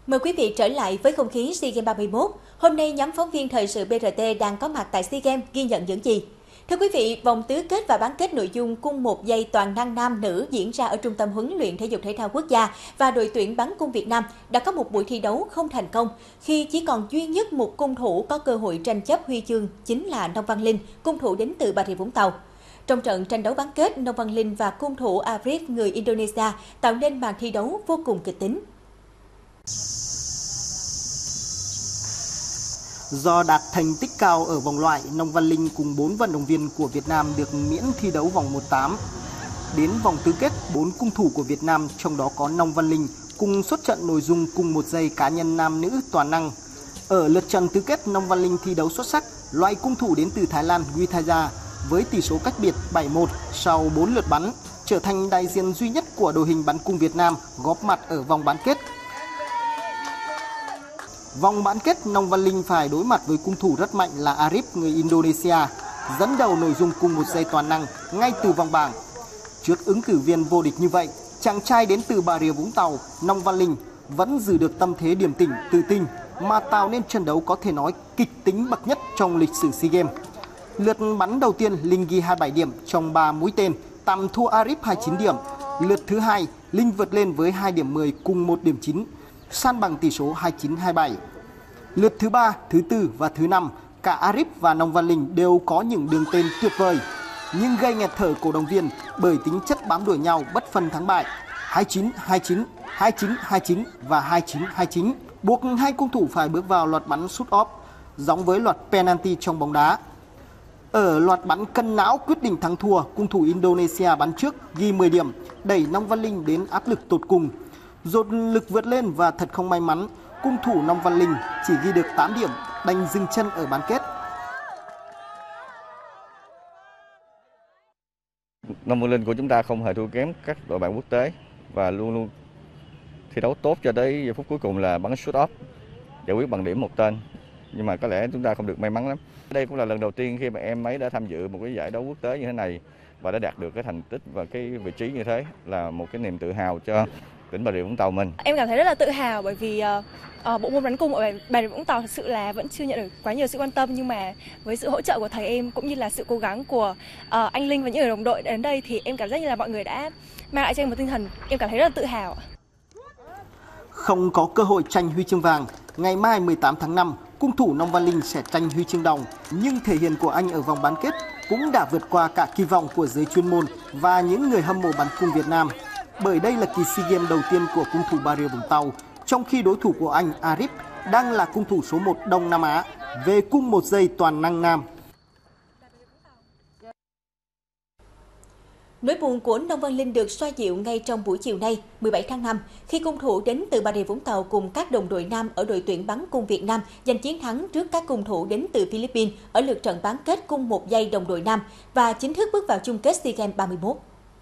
Mời quý vị trở lại với không khí SEA Games 31. Hôm nay, nhóm phóng viên thời sự BRT đang có mặt tại SEA Games ghi nhận những gì? Thưa quý vị, vòng tứ kết và bán kết nội dung cung 1 giây toàn năng nam nữ diễn ra ở Trung tâm huấn luyện thể dục thể thao quốc gia và đội tuyển bắn cung Việt Nam đã có một buổi thi đấu không thành công khi chỉ còn duy nhất một cung thủ có cơ hội tranh chấp huy chương, chính là Nông Văn Linh, cung thủ đến từ Bà Rịa Vũng Tàu. Trong trận tranh đấu bán kết, Nông Văn Linh và cung thủ Arif người Indonesia tạo nên màn thi đấu vô cùng kịch tính. Do đạt thành tích cao ở vòng loại, Nông Văn Linh cùng 4 vận động viên của Việt Nam được miễn thi đấu vòng 1/8. Đến vòng tứ kết, 4 cung thủ của Việt Nam, trong đó có Nông Văn Linh, cùng xuất trận nội dung cung 1 giây cá nhân nam nữ toàn năng. Ở lượt trận tứ kết, Nông Văn Linh thi đấu xuất sắc, loại cung thủ đến từ Thái Lan Withaya với tỷ số cách biệt 7-1 sau 4 lượt bắn, trở thành đại diện duy nhất của đội hình bắn cung Việt Nam góp mặt ở vòng bán kết. Vòng bán kết, Nông Văn Linh phải đối mặt với cung thủ rất mạnh là Arif người Indonesia, dẫn đầu nội dung cung 1 giây toàn năng ngay từ vòng bảng. Trước ứng cử viên vô địch như vậy, chàng trai đến từ Bà Rịa Vũng Tàu, Nông Văn Linh vẫn giữ được tâm thế điềm tĩnh, tự tin mà tạo nên trận đấu có thể nói kịch tính bậc nhất trong lịch sử SEA Games. Lượt bắn đầu tiên, Linh ghi 27 điểm trong 3 mũi tên, tạm thua Arif 29 điểm. Lượt thứ hai, Linh vượt lên với 2 điểm 10 cùng 1 điểm 9, san bằng tỷ số 29-27. Lượt thứ 3, thứ 4 và thứ 5, cả Arif và Nông Văn Linh đều có những đường tên tuyệt vời, nhưng gây nghẹt thở cổ động viên bởi tính chất bám đuổi nhau bất phân thắng bại. 29-29, 29-29 và 29-29, buộc hai cung thủ phải bước vào loạt bắn shoot off, giống với loạt penalty trong bóng đá. Ở loạt bắn cân não quyết định thắng thua, cung thủ Indonesia bắn trước ghi 10 điểm, đẩy Nông Văn Linh đến áp lực tột cùng. Dồn lực vượt lên và thật không may mắn, cung thủ Nông Văn Linh chỉ ghi được 8 điểm, đành dừng chân ở bán kết. Nông Văn Linh của chúng ta không hề thua kém các đội bạn quốc tế và luôn luôn thi đấu tốt cho tới giờ phút cuối cùng là bắn shoot off, giải quyết bằng điểm một tên. Nhưng mà có lẽ chúng ta không được may mắn lắm. Đây cũng là lần đầu tiên khi mà em ấy đã tham dự một cái giải đấu quốc tế như thế này và đã đạt được cái thành tích và cái vị trí như thế, là một cái niềm tự hào cho tỉnh Bà Rịa Vũng Tàu mình. Em cảm thấy rất là tự hào bởi vì bộ môn bắn cung ở Bà Rịa Vũng Tàu thật sự là vẫn chưa nhận được quá nhiều sự quan tâm, nhưng mà với sự hỗ trợ của thầy em cũng như là sự cố gắng của anh Linh và những người đồng đội đến đây thì em cảm giác như là mọi người đã mang lại cho em một tinh thần em cảm thấy rất là tự hào. Không có cơ hội tranh huy chương vàng, ngày mai 18 tháng 5, cung thủ Nông Văn Linh sẽ tranh huy chương đồng, nhưng thể hiện của anh ở vòng bán kết cũng đã vượt qua cả kỳ vọng của giới chuyên môn và những người hâm mộ bắn cung Việt Nam. Bởi đây là kỳ SEA Games đầu tiên của cung thủ Bà Rịa Vũng Tàu, trong khi đối thủ của anh Arif đang là cung thủ số 1 Đông Nam Á về cung 1 giây toàn năng nam. Nỗi buồn của Nông Văn Linh được xoa dịu ngay trong buổi chiều nay, 17 tháng 5, khi cung thủ đến từ Bà Rịa Vũng Tàu cùng các đồng đội nam ở đội tuyển bắn cung Việt Nam giành chiến thắng trước các cung thủ đến từ Philippines ở lượt trận bán kết cung 1 giây đồng đội nam và chính thức bước vào chung kết SEA Games 31.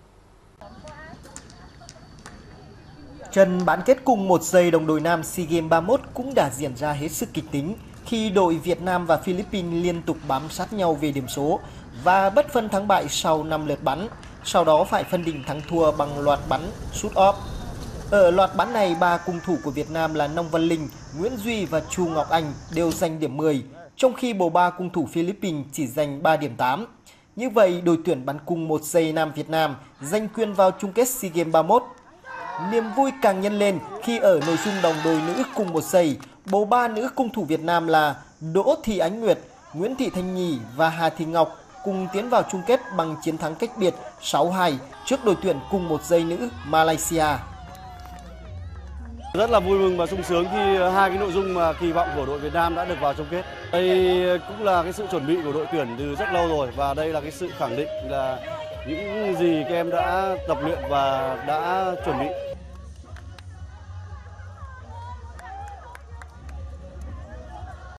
Trận bán kết cung 1 giây đồng đội nam SEA Games 31 cũng đã diễn ra hết sức kịch tính khi đội Việt Nam và Philippines liên tục bám sát nhau về điểm số và bất phân thắng bại sau 5 lượt bắn. Sau đó phải phân định thắng thua bằng loạt bắn shoot off. Ở loạt bắn này, 3 cung thủ của Việt Nam là Nông Văn Linh, Nguyễn Duy và Chu Ngọc Anh đều giành điểm 10, trong khi bộ 3 cung thủ Philippines chỉ giành 3 điểm 8. Như vậy, đội tuyển bắn cung 1 giây nam Việt Nam giành quyền vào chung kết SEA Games 31. Niềm vui càng nhân lên khi ở nội dung đồng đội nữ cung 1 giây, bộ 3 nữ cung thủ Việt Nam là Đỗ Thị Ánh Nguyệt, Nguyễn Thị Thanh Nhì và Hà Thị Ngọc cùng tiến vào chung kết bằng chiến thắng cách biệt 6-2 trước đội tuyển cung 1 giây nữ Malaysia. Rất là vui mừng và sung sướng khi hai cái nội dung mà kỳ vọng của đội Việt Nam đã được vào chung kết. Đây cũng là cái sự chuẩn bị của đội tuyển từ rất lâu rồi và đây là cái sự khẳng định là những gì các em đã tập luyện và đã chuẩn bị